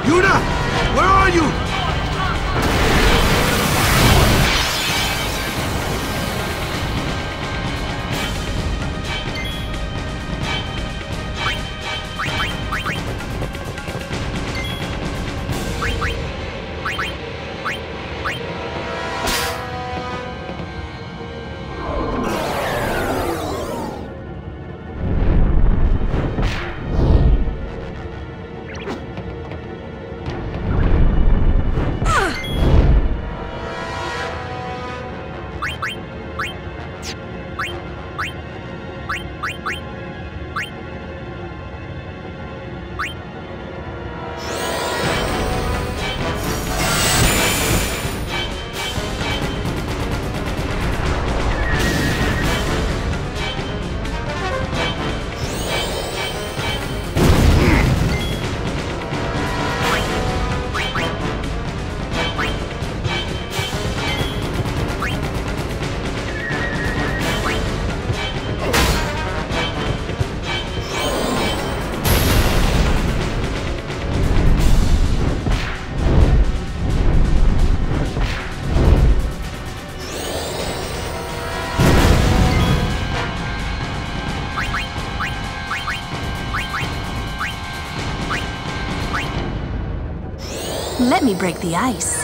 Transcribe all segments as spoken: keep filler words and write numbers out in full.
Yuna! Where are you? Let me break the ice.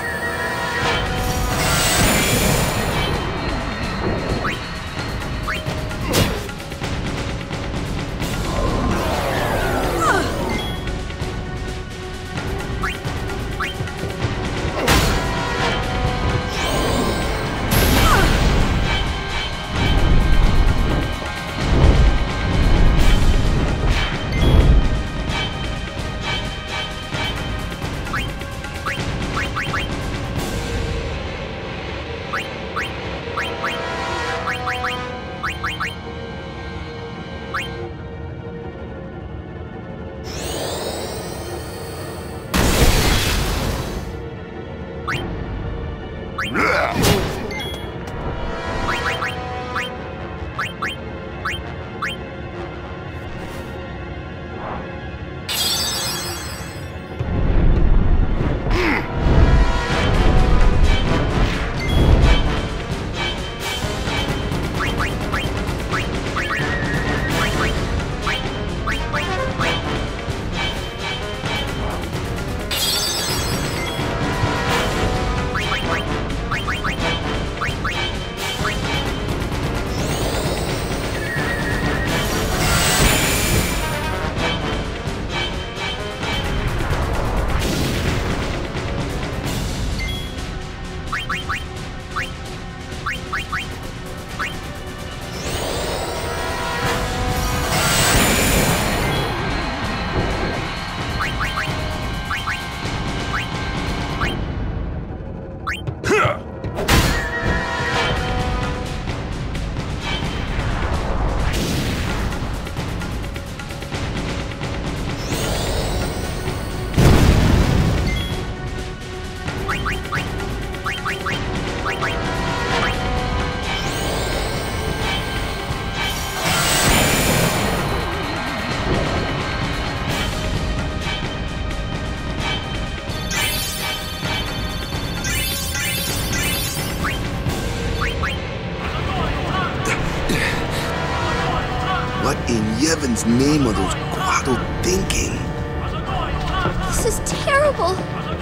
What in Yevon's name are those Guado thinking? This is terrible.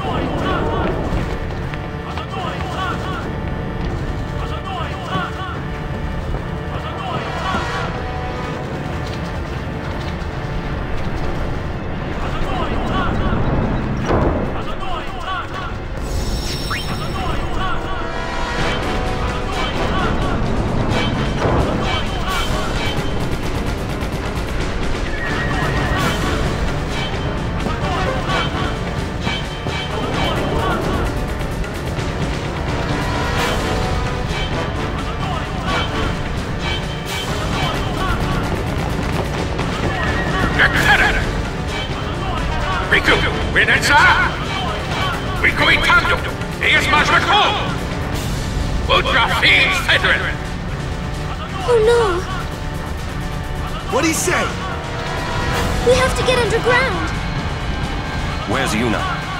Riku, Winetsa! Riku Itando! Eas Majrako! Ultra Fiends Federal! Oh no! What'd he say? We have to get underground! Where's Yuna?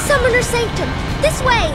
Summoner Sanctum! This way!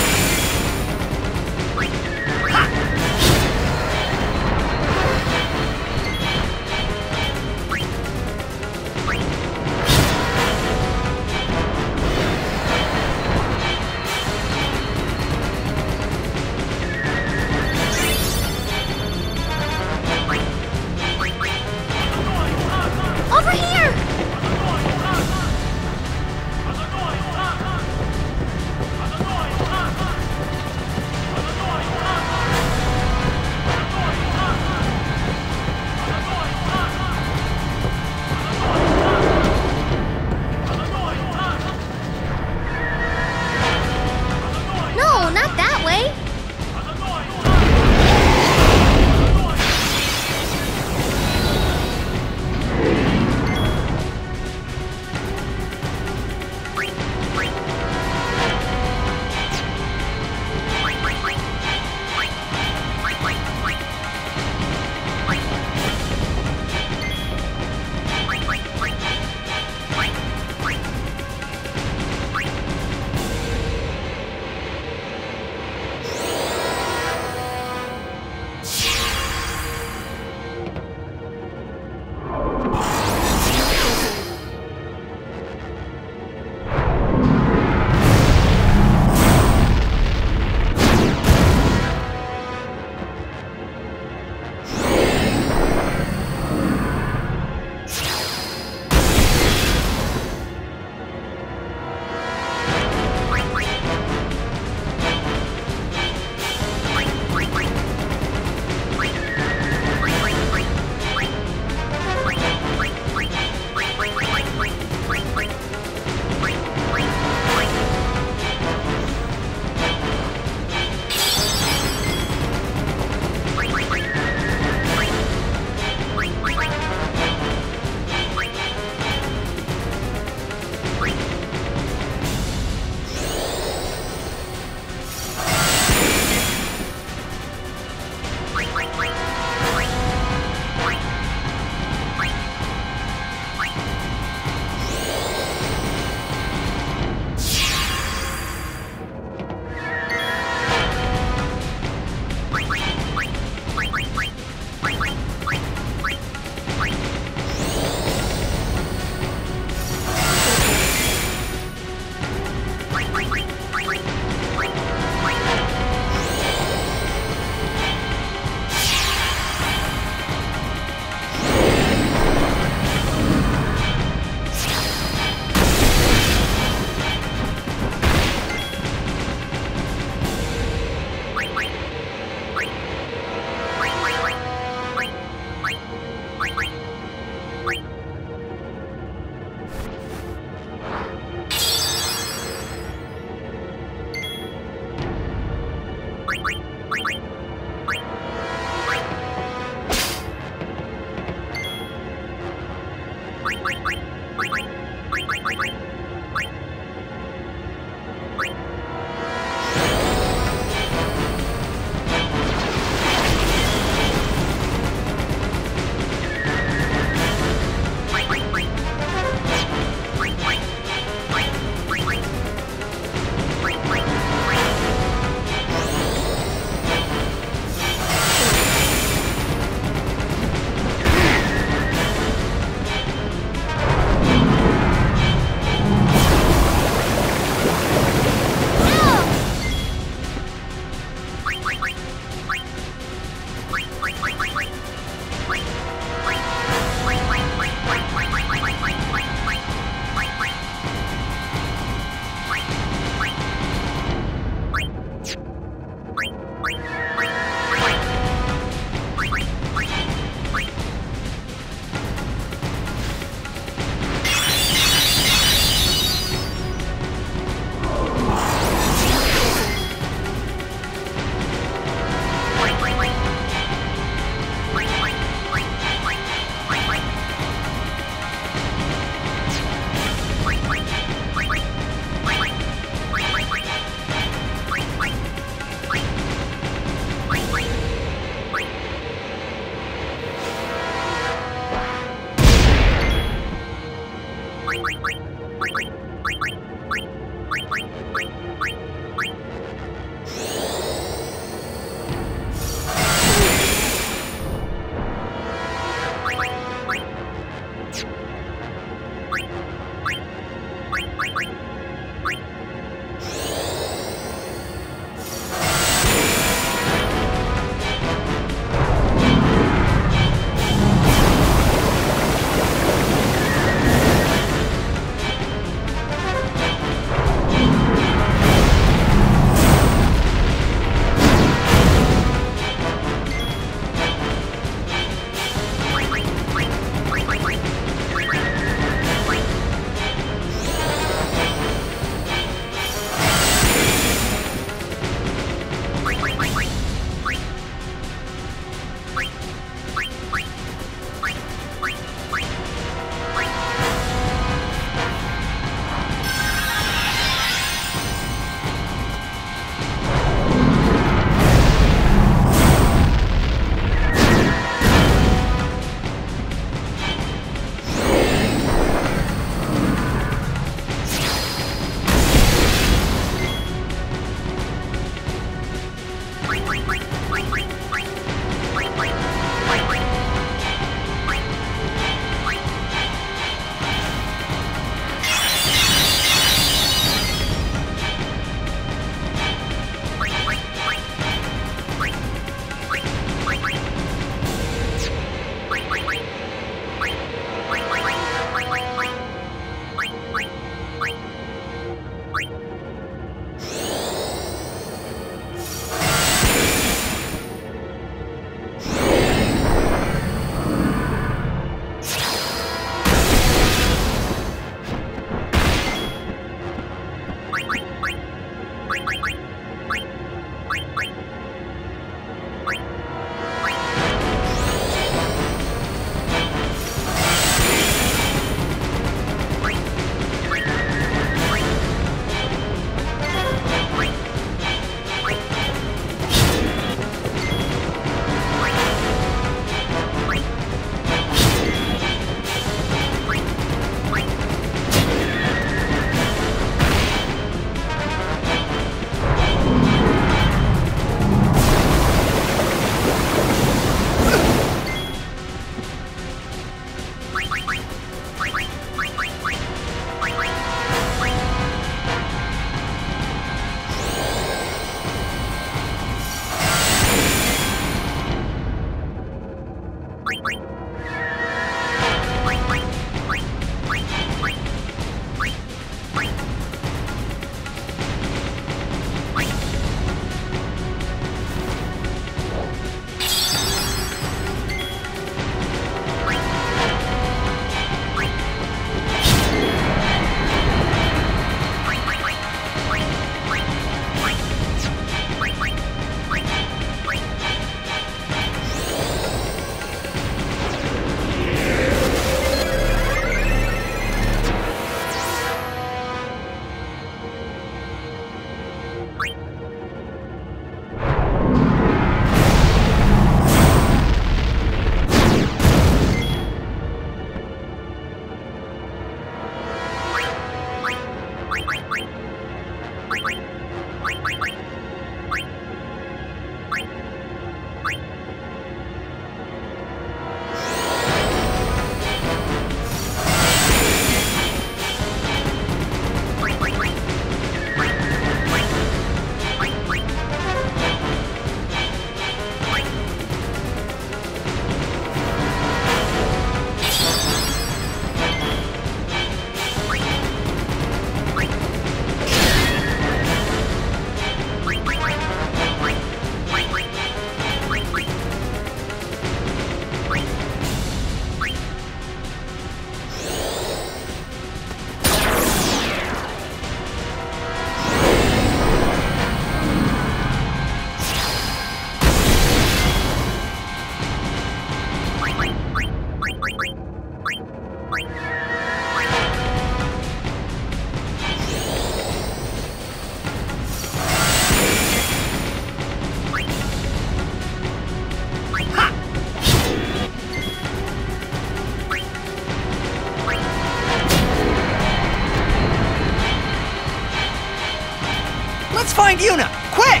find Yuna! Quick!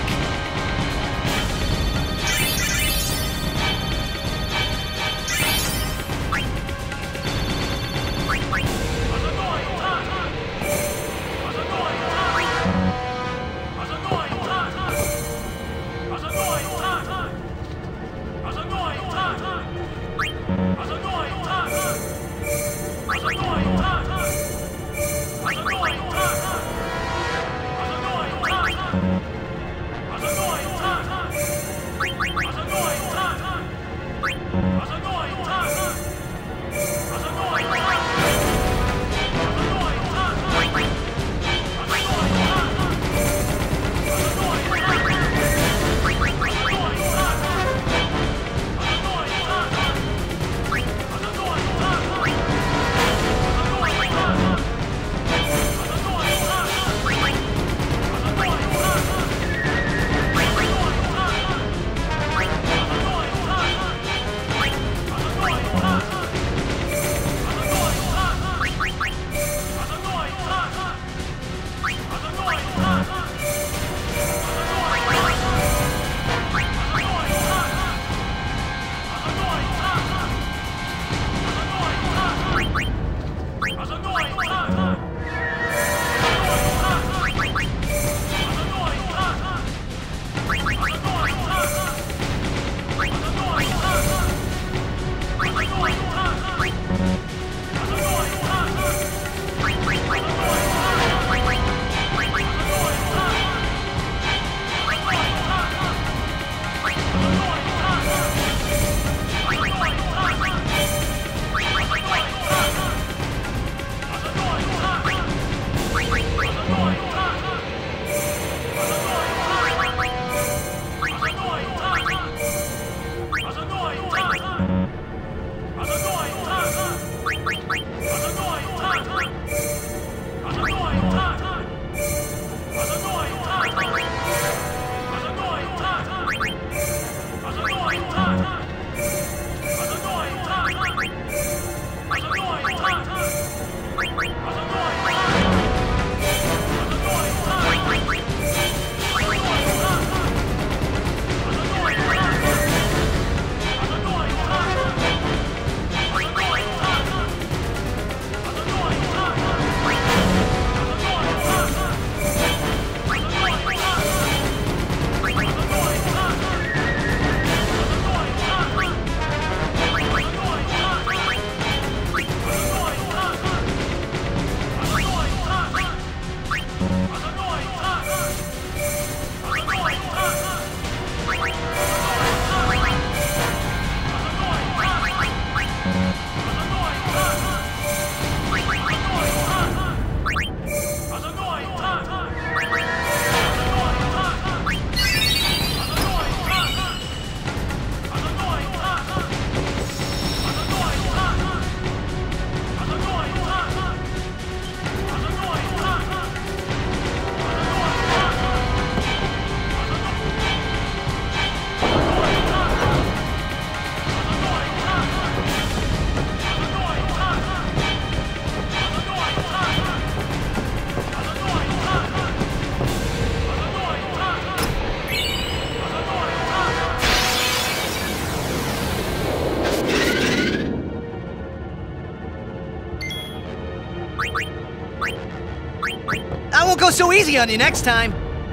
I won't go so easy on you next time.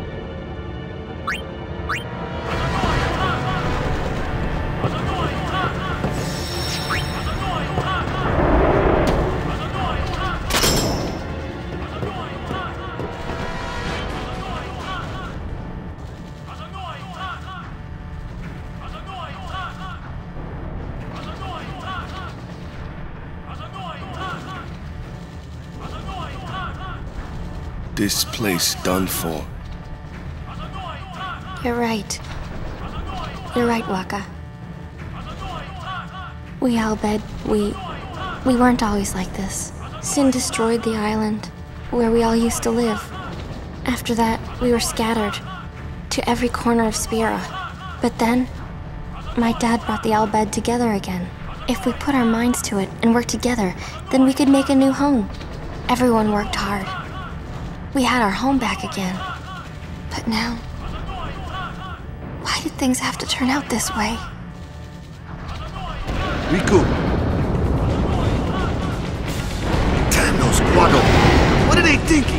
This place done for. You're right. You're right, Wakka. We Al Bhed, we... we weren't always like this. Sin destroyed the island, where we all used to live. After that, we were scattered to every corner of Spira. But then, my dad brought the Al Bhed together again. If we put our minds to it and worked together, then we could make a new home. Everyone worked hard. We had our home back again. But now, why did things have to turn out this way? Riku! Damn those Quado! What are they thinking?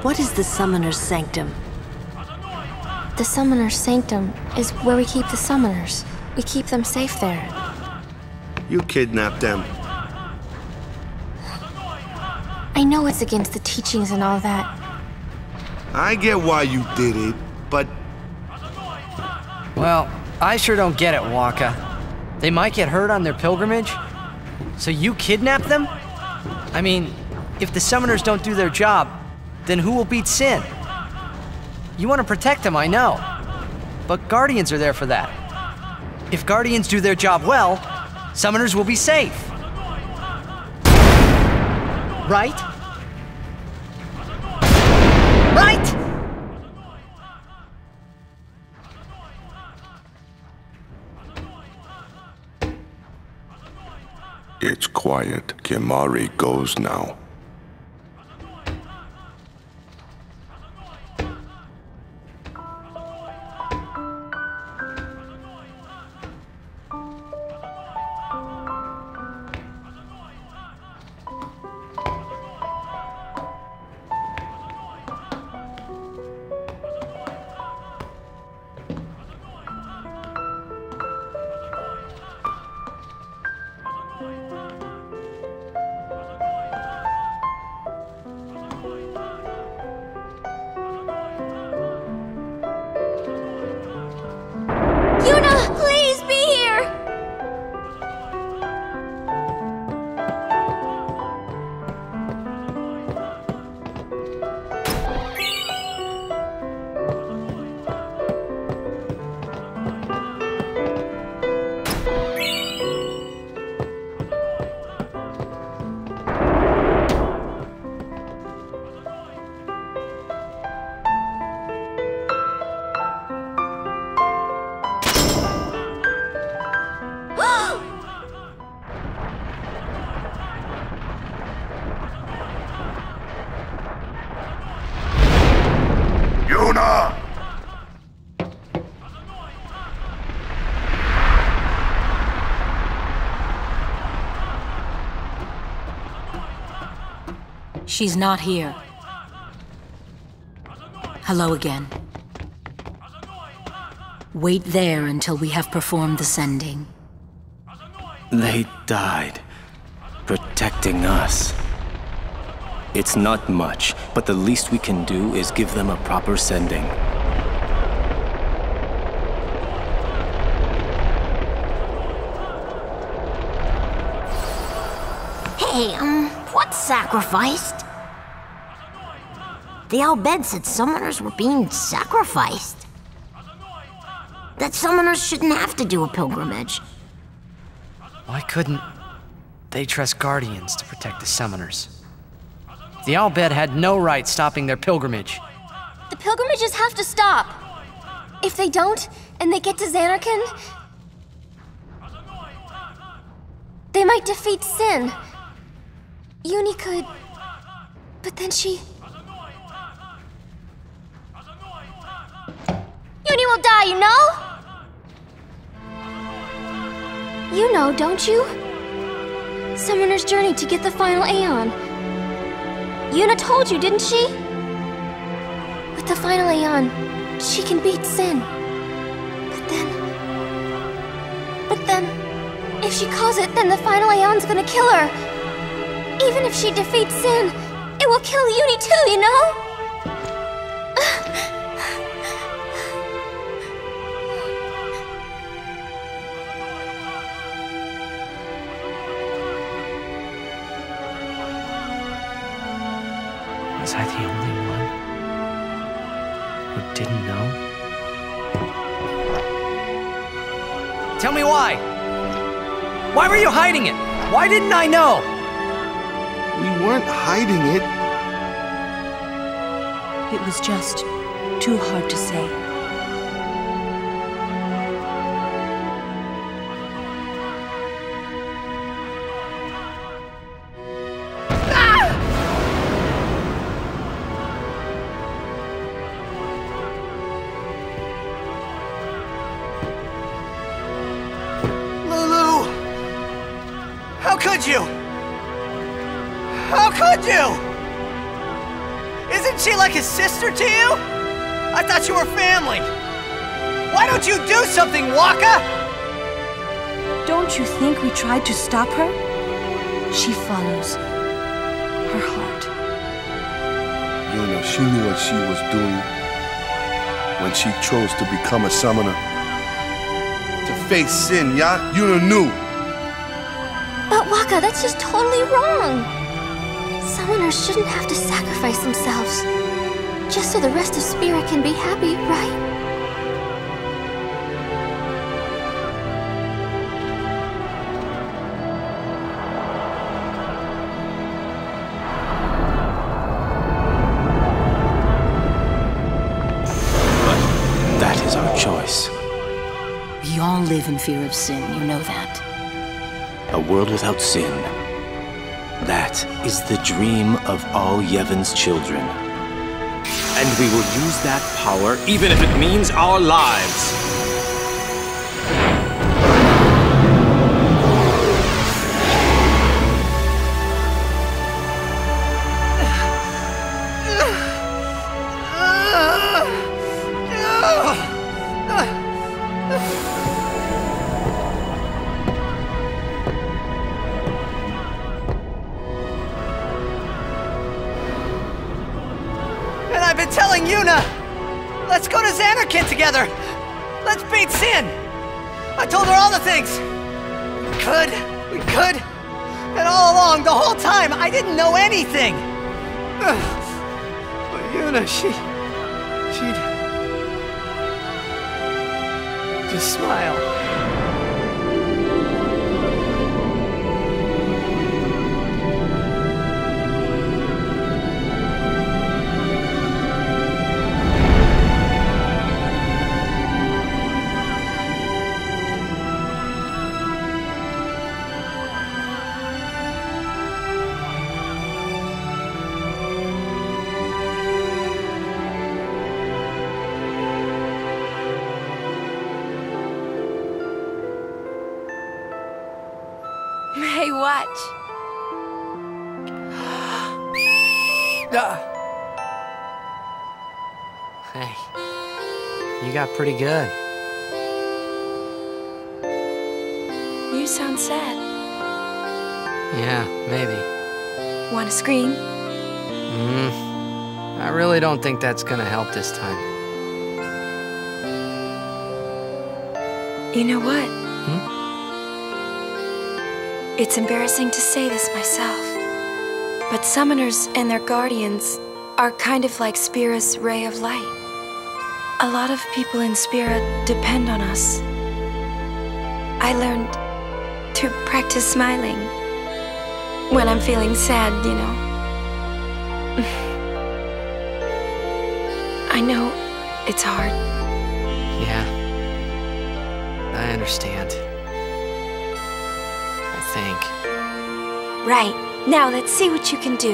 What is the Summoner's Sanctum? The Summoner's Sanctum is where we keep the Summoners. We keep them safe there. You kidnapped them. I know it's against the teachings and all that. I get why you did it, but... Well, I sure don't get it, Wakka. They might get hurt on their pilgrimage, so you kidnap them? I mean, if the Summoners don't do their job, then who will beat Sin? You want to protect them, I know. But Guardians are there for that. If Guardians do their job well, Summoners will be safe. Right? Right? It's quiet. Kimahri goes now. Yuna, please be here! Yuna! She's not here. Hello again. Wait there until we have performed the sending. They died, protecting us. It's not much, but the least we can do is give them a proper sending. Hey, um, what's sacrificed? The Al Bhed said summoners were being sacrificed. That summoners shouldn't have to do a pilgrimage. Why couldn't they trust Guardians to protect the Summoners? The Al Bhed had no right stopping their pilgrimage. The pilgrimages have to stop. If they don't, and they get to Zanarkand, they might defeat Sin. Uni could... But then she... Uni will die, you know? You know, don't you? Summoner's journey to get the final Aeon. Yuna told you, didn't she? With the final Aeon, she can beat Sin. But then... But then... If she calls it, then the final Aeon's gonna kill her. Even if she defeats Sin, it will kill Uni too, you know? Was I the only one who didn't know? Tell me why! Why were you hiding it? Why didn't I know? We weren't hiding it. It was just too hard to say. How could you? How could you? Isn't Isn't she like a sister to you? I thought you were family. Why don't you do something, Wakka? Don't you think we tried to stop her? She follows her heart. Yuna, she knew what she was doing when she chose to become a summoner. To face sin, yeah? Yuna knew. But Wakka, that's just totally wrong. Summoners shouldn't have to sacrifice themselves just so the rest of Spirit can be happy, right? That is our choice. We all live in fear of sin, you know that. A world without sin. That is the dream of all Yevon's children. And we will use that power even if it means our lives. And I've been telling Yuna, let's go to Zanarkand together. Let's beat Sin. I told her all the things. We could, we could. And all along, the whole time, I didn't know anything. But Yuna, she, she'd just smile. Hey, watch. Hey, you got pretty good. You sound sad. Yeah, maybe. Want to scream? Mm, I really don't think that's gonna help this time. You know what? Hmm? It's embarrassing to say this myself, but summoners and their guardians are kind of like Spira's ray of light. A lot of people in Spira depend on us. I learned to practice smiling when I'm feeling sad, you know. I know it's hard. Yeah, I understand. I think. Right. Now let's see what you can do.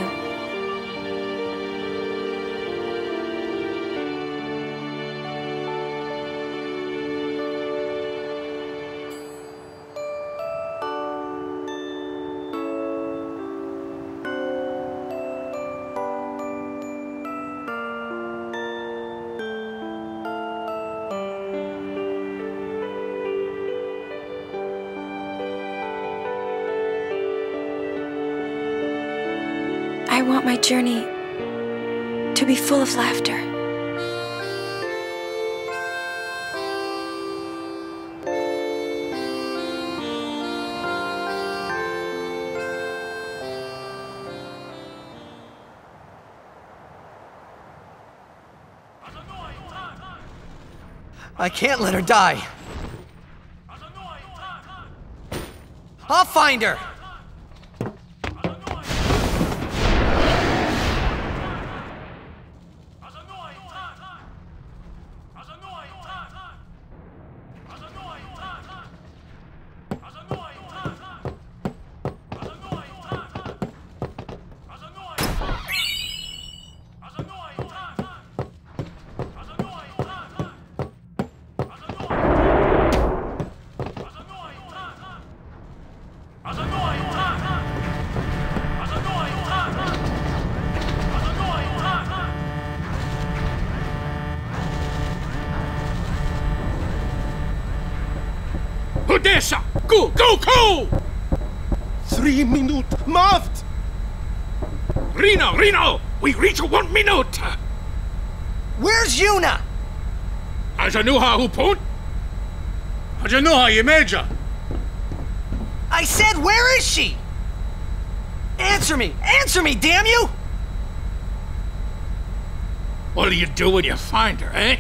I want my journey to be full of laughter. I can't let her die. I'll find her. Azanoi! Esa! Go, go, go! Three minute maft! Reno, Reno! We reach one minute! Where's Yuna? Ajanuha Hupun? Ajanuha Yemeja! I said, where is she? Answer me! Answer me, damn you! What'll you do when you find her, eh?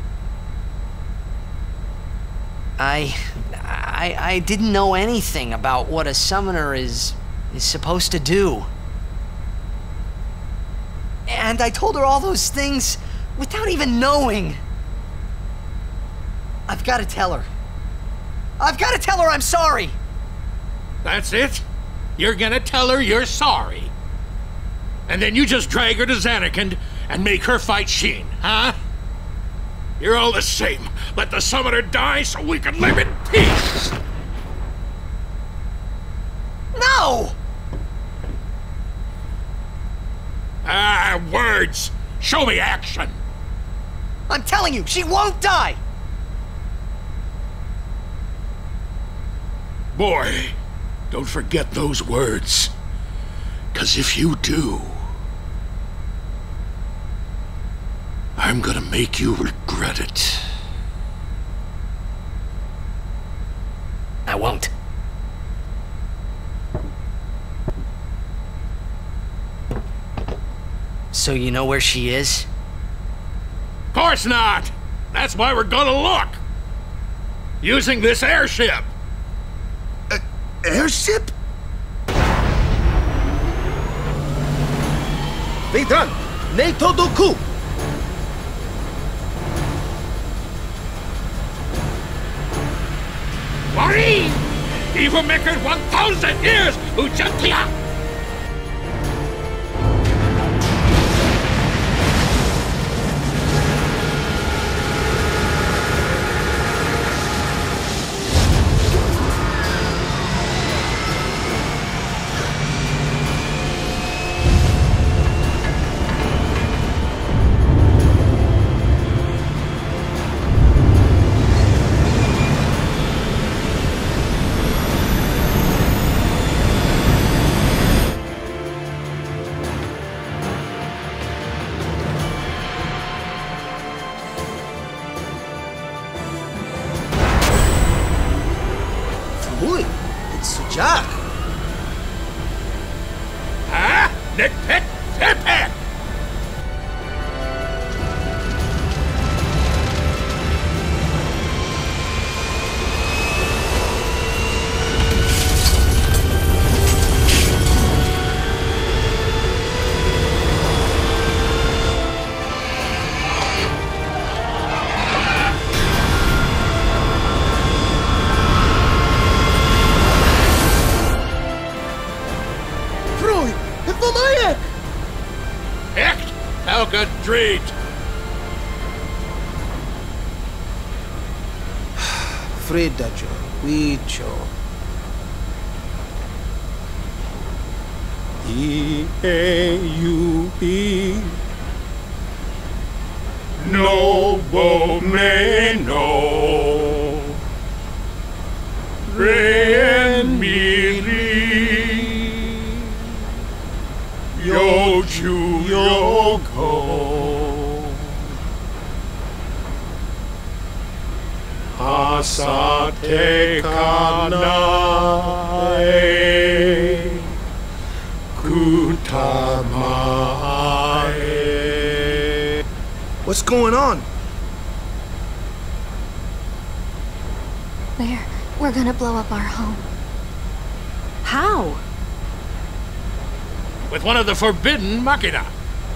I... I... I didn't know anything about what a summoner is... is supposed to do. And I told her all those things without even knowing. I've got to tell her. I've got to tell her I'm sorry! That's it? You're gonna tell her you're sorry? And then you just drag her to Zanarkand and make her fight Sheen, huh? You're all the same. Let the summoner die so we can live in peace! No! Ah, words! Show me action! I'm telling you, she won't die! Boy, don't forget those words. 'Cause if you do, I'm gonna make you regret it. I won't. So you know where she is? Course not! That's why we're gonna look! Using this airship! Uh, airship? Vedran! Neito Doku! Wari! Evil Maker one thousand years! Ujantia! Uy, it's Jack. Huh? Nitpick? Nitpick! Echt Helga Dreed! Fredajo, Wicho. E A U E. Nobo Meno Ren Miri Yochu Yoko Asate Kanae Kutamae. What's going on? We're... we're gonna blow up our home. How? With one of the forbidden machina.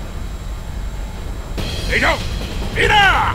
They don't! Ida!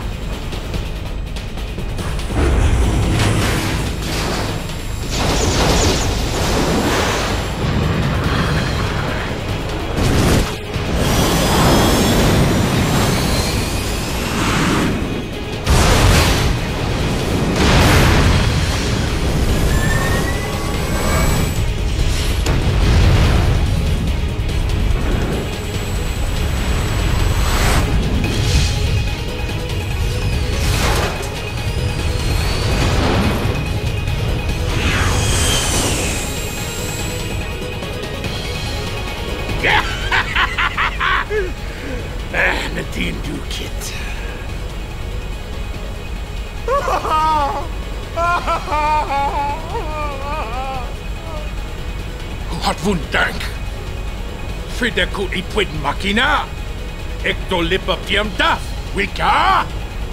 Hartwundank. Fridekut ipwid makina. Ekto lipa piemta. Wika.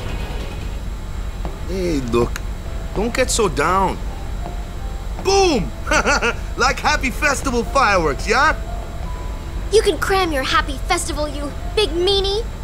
Hey, look. Don't get so down. Boom! Like happy festival fireworks, yeah? You can cram your happy festival, you big meanie.